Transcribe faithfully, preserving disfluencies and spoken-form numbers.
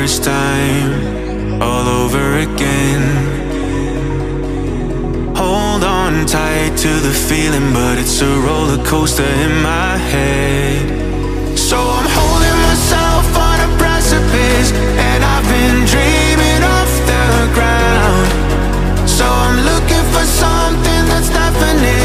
first time, all over again. Hold on tight to the feeling, but it's a roller coaster in my head. So I'm holding myself on a precipice, and I've been dreaming off the ground. So I'm looking for something that's definite.